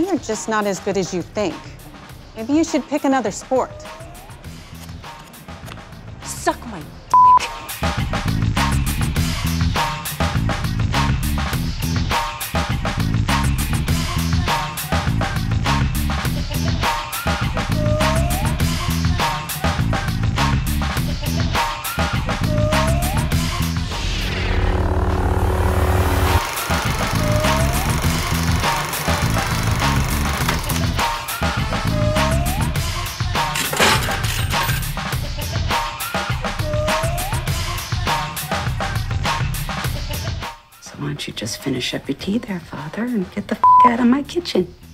you're just not as good as you think. Maybe you should pick another sport. Suck my Why don't you just finish up your tea there, Father, and get the out of my kitchen?